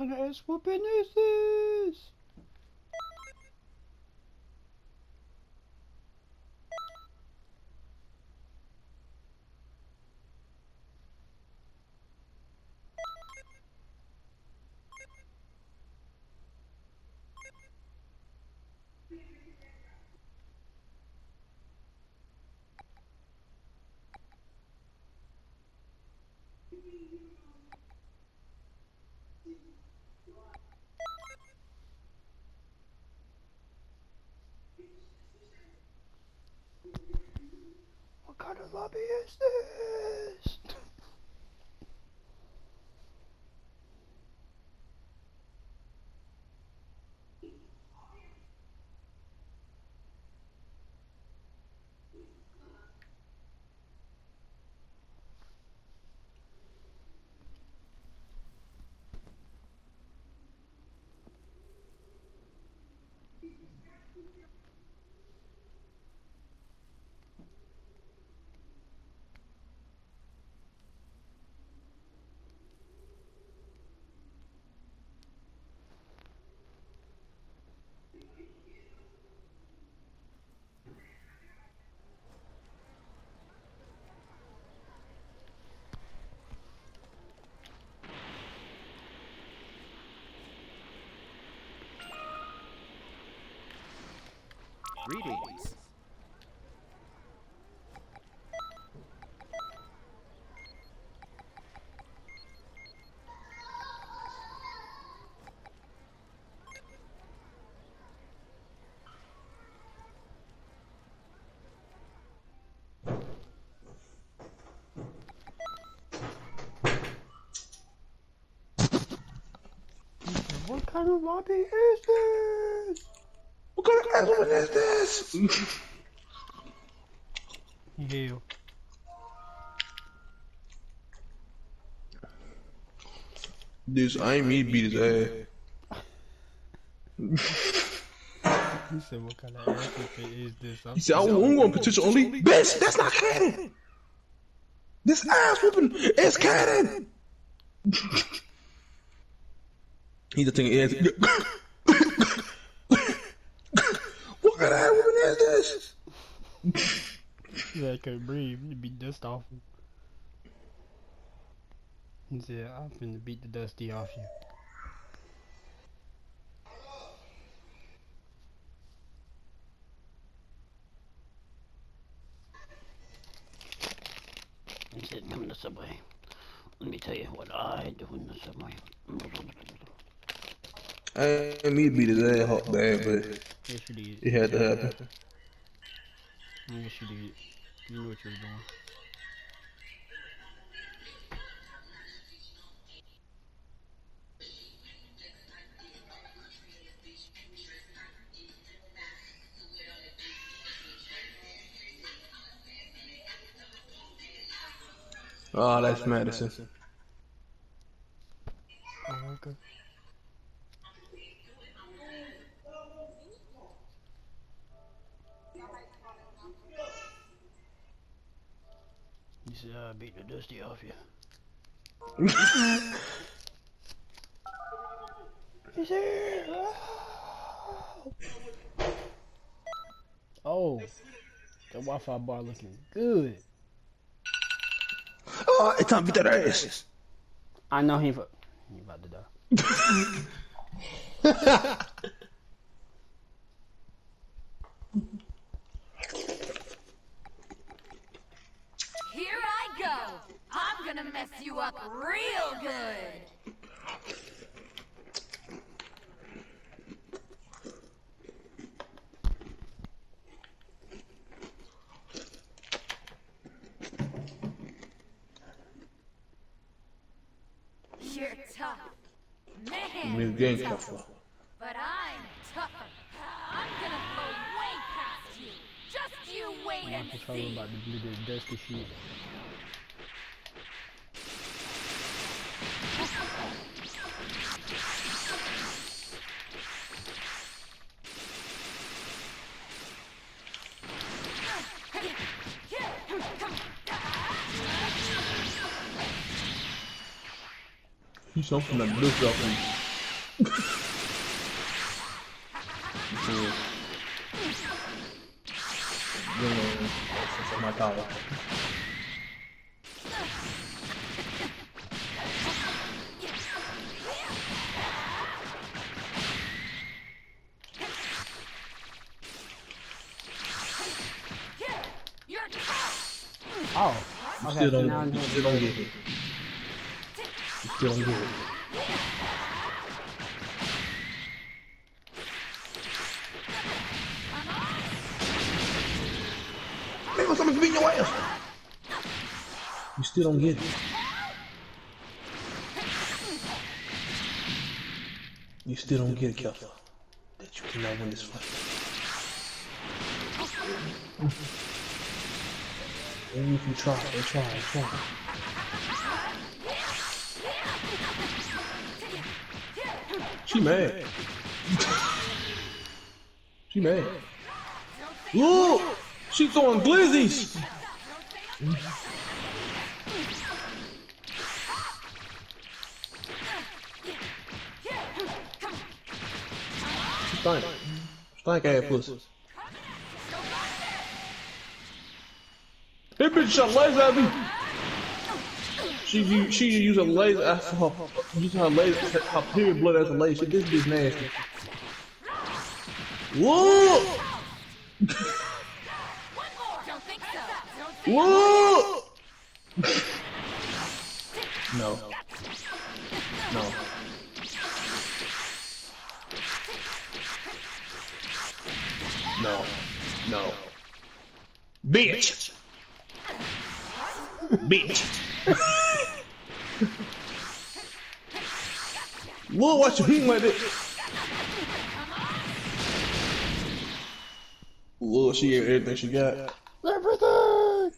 kind of ass whooping is this? What kind of lobby is this? Greetings. What kind of lobby is this? What kind of ass woman is this? You. This I ain't me beat his ass. He said, what kind of ass whooping is this? He said, I'm going petition only. Bitch, that's not canon. This ass whooping is canon. He's just thinking, what kind of ass whooping is this? Yeah, I couldn't breathe. You beat dust off him. He said, I'm finna beat the dusty off you. He said, come in the subway. Let me tell you what I do in the subway. I ain't me beat his ass hot bad, but Yes, you did. it had to happen. Yes, you did. You knew what you were doing. Oh, that's Madison. Oh, okay. He said, I beat the dusty off you. He's here! Oh! The Wi-Fi bar looking good. Oh, it's time to beat that ass. I know he about to die. Here I go! I'm gonna mess you up real good! You're tough. Man, New game you're tough. tougher. But I'm tougher. I'm gonna blow way past you. Just you wait My and controller see. about to do this dusty shit. He's something that looks up. That's my tower. Oh. You Okay, still so now don't. I'm You doing still don't get it. You still don't get it. Man, what's something beating your ass? You still don't get it. You still don't get it, Kefla. That you cannot win this fight. Even if you try. She mad. She mad. Look! She throwing glizzies! Stank ass pussy. That bitch shot laser at me. She used a laser using her laser, her period blood as a laser. This bitch nasty. Whoa! Whoa! No. No. No. No. Bitch! Bitch! Whoa, watch your heat like that. Whoa, she gave everything she got. Everything!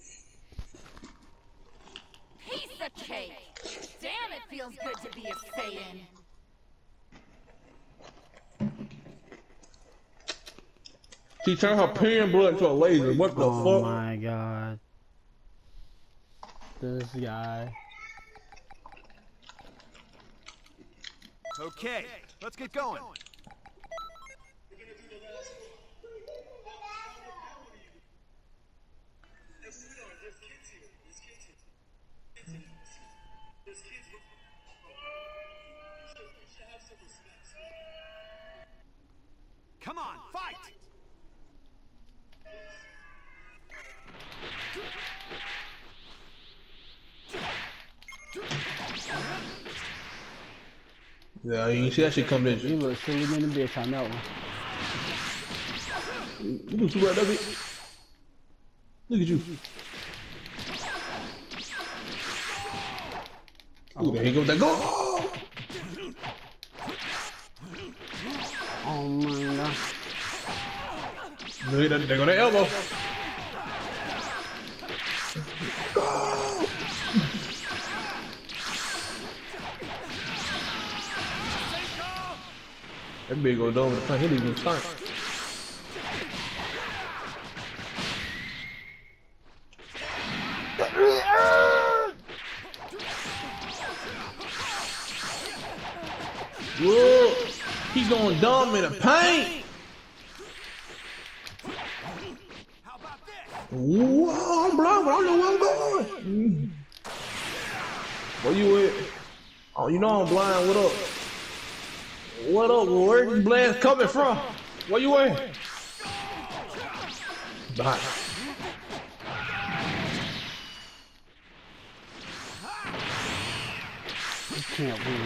Piece of cake! Damn, it feels good to be a Saiyan. She turned her pen blood into a laser. What the fuck? Oh my god. This guy. Okay, let's get going. Come on, fight! Yeah, you see that shit come in. You look silly in the bitch on that one. You do too right, that bitch. Look at you. Ooh, there you go, that go! Oh my god. Look at that, there go that elbow. That big old dome with the front, he didn't even turn. Whoa! He going dumb in the paint! How about this? Whoa, I'm blind, but I don't know where I'm going. Where you at? Oh, you know I'm blind. What up? What up? Where these blasts coming from? Where you at? Bye. You can't win.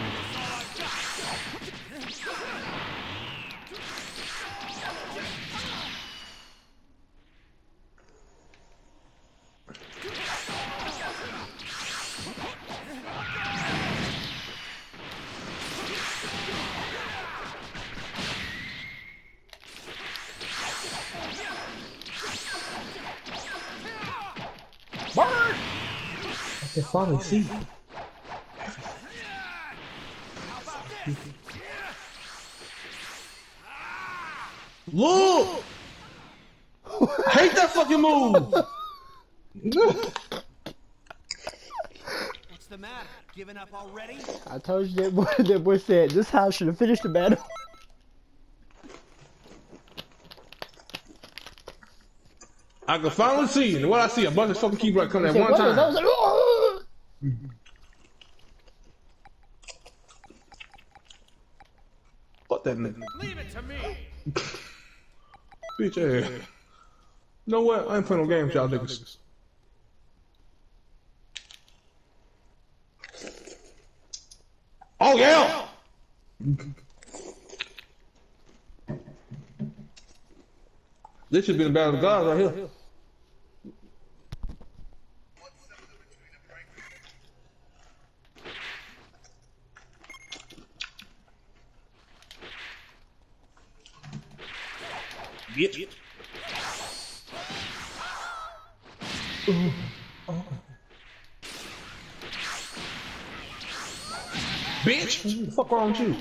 Bird! I can finally see. Look! I hate that fucking move! What's the matter? Giving up already? I told you that boy said this house should have finished the battle. I can finally see, and what I see, a bunch of fucking keyboard coming at Said, one what was that? I time. was like, oh! Fuck that nigga. Leave it to me. Bitch ass. You know what? I ain't playing no games, y'all niggas. Oh yeah! This should be the battle of the gods right here. Bitch. Bitch! What the fuck wrong with you?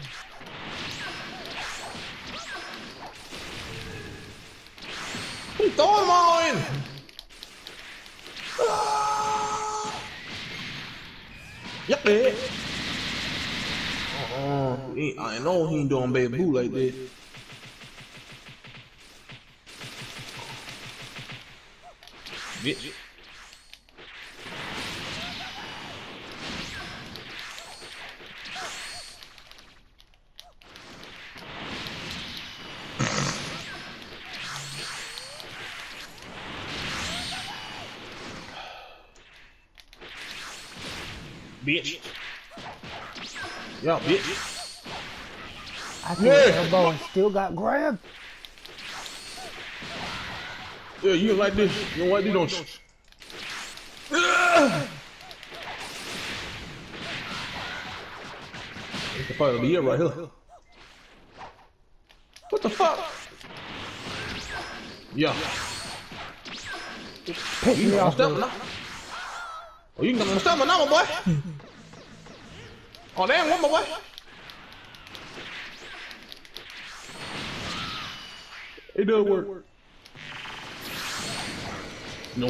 He throwing them all in! Ah! Yep, man. I know he ain't doing baby boo like that. Bitch. Bitch. Yeah, bitch. I think elbow and still got grabbed. Yeah, you like this. You know what? You don't. It's the fight of the year right here. What the fuck? Yeah. Piss You me can off, step bro. now. Oh, you can step now, my boy. Oh, damn, what, my boy? It does work. No.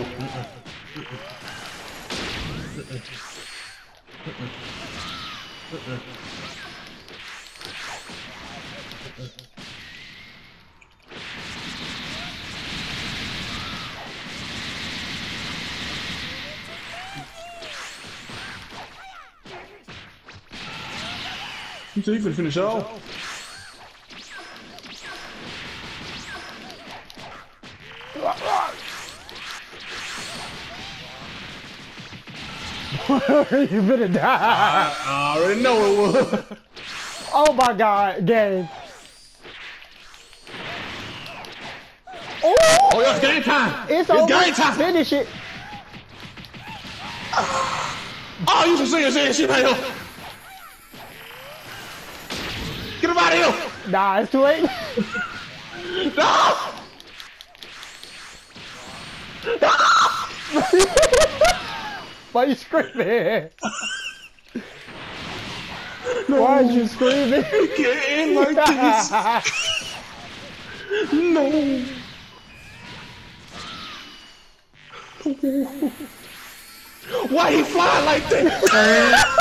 You said you finna finish it off? You better die. I already know it was. Oh my god, game. Oh, Oh, yeah, it's game time. it's over. game time. Finish it. Oh, you should see this shit right here. Get him out of here. Nah, it's too late. No. Why you screaming? Why are you screaming? Get in like this. No. Why he flying like that?